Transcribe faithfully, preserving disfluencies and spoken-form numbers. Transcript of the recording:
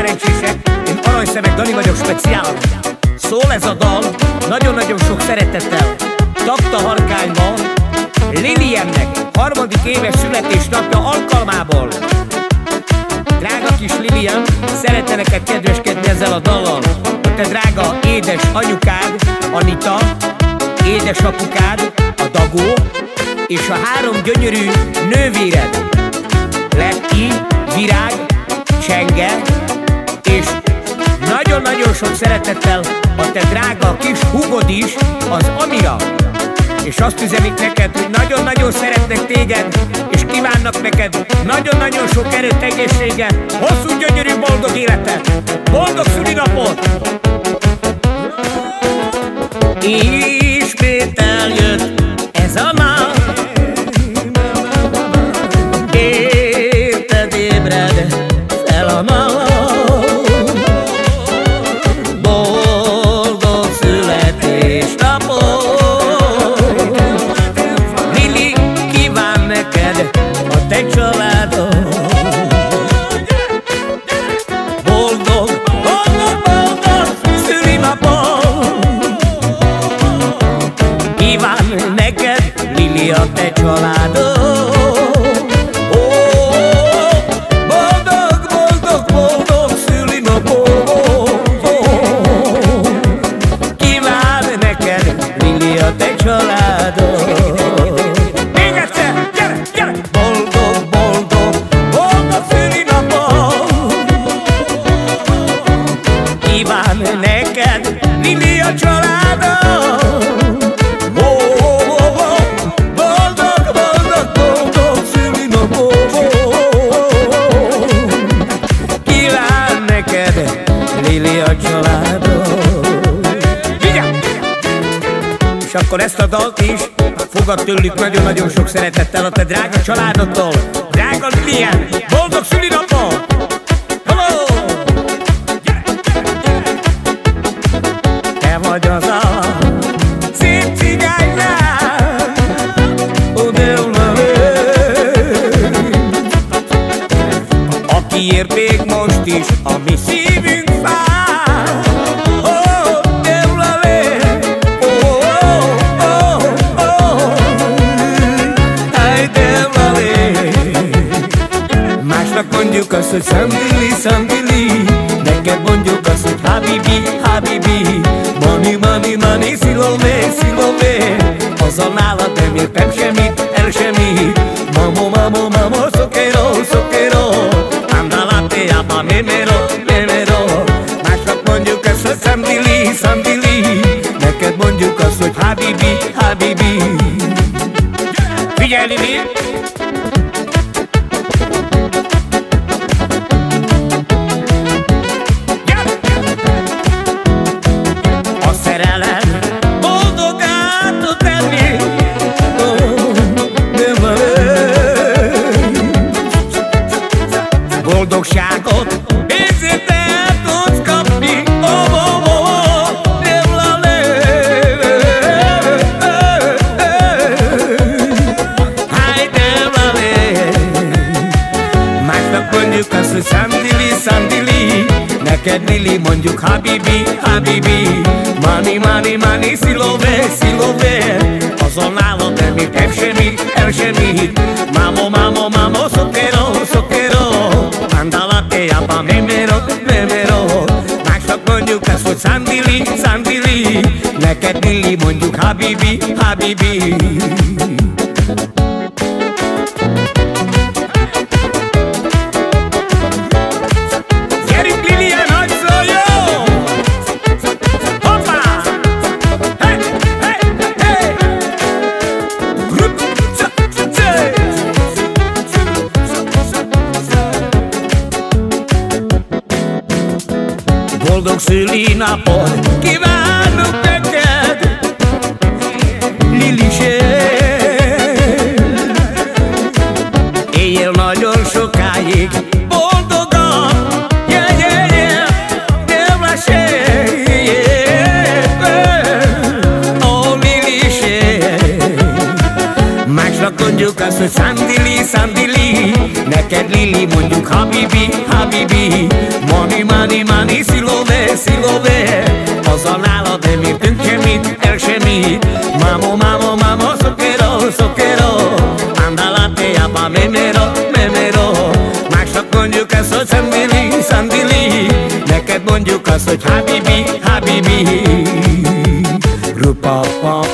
szerencsések, én Aranyszemek Dani vagyok speciál. Szól ez a dal nagyon-nagyon sok szeretettel Tapta Harkányban Liliennek harmadik éves születésnapja alkalmából. Drága kis Lilien, szeretne neked kedveskedni ezzel a dallal. A te drága édes anyukád, Anita, édesapukád, a Dagó, és a három gyönyörű nővéred, Leti, Virág, Csenge, és nagyon-nagyon sok szeretettel a te drága kis húgod is, az Amira. És azt üzenik neked, hogy nagyon-nagyon szeretnek téged, és kívánnak neked nagyon-nagyon sok erőt, egészséget, hosszú, gyönyörű, boldog életet, boldog szülinapot! Ismét eljött ez a nap, érted, ébred fel a nap, boldog születésnapot. Lili kíván neked a te családod, boldog, boldog, boldog szülinapot. Kíván neked Lili a te családod. Még egyszer, gyere, gyere! Boldog, boldog, boldog szülinapot kíván neked Lili a családod. Boldog, boldog, boldog szülinapot kíván neked Lili a családod. És akkor ezt a dalt is fogad tőlük nagyon-nagyon sok szeretettel a te drága családodtól. Drága Lilien, boldog szülinapot! Hello! Te vagy az a szép cigánylár, akiért még most is a mi szívünk fáj. Mondjuk azt, hogy Szandili, Szandili, neked mondjuk azt, hogy Habibi, Habibi, Mani, Mani, Mani, Szilové, Szilové. Azzal nálad nem értem semmit, el semmit. Mamo, mamo, mamo, szokero, szokero, andalateában memero, memero. Másnak mondjuk azt, hogy Szandili, Szandili, neked mondjuk azt, hogy Habibi, Habibi. Figyelj, Lili! Boldogságot pénzért el tudsz kapni, oh, oh, oh, oh, másnak mondjuk azt, hogy Szandili, Szandili, neked Lili mondjuk Habibi, Habibi, Mani, Mani, Mani, Szilové, Szilové. Azon nálad nem értem semmit, el semmit. Mamo, mamo, mamo, szokero, szokero, andalateában memero, memero. Másnak mondjuk azt, hogy Szandili, Szandili, neked Lili mondjuk Habibi, Habibi. Boldog szülinapot kívánok neked, Lilisé. Éljél nagyon sokáig boldogan, yeah, yeah, yeah, nem lesélj, ó, Lilisé. Másnak mondjuk azt, hogy Szandili, Szandili, neked Lili mondjuk Habibi, Habibi, Mon Mani, mani, mani, szilove, szilove. Azzal nálad nem értünk semmit, el semmit. Mamo, mamo, mamo, szokero, szokero. Andalate, jabba, memero, memero. Másnak mondjuk ezt, hogy szandili, szandili. Neked mondjuk azt, hogy habibi, habibi. Rupa, pa,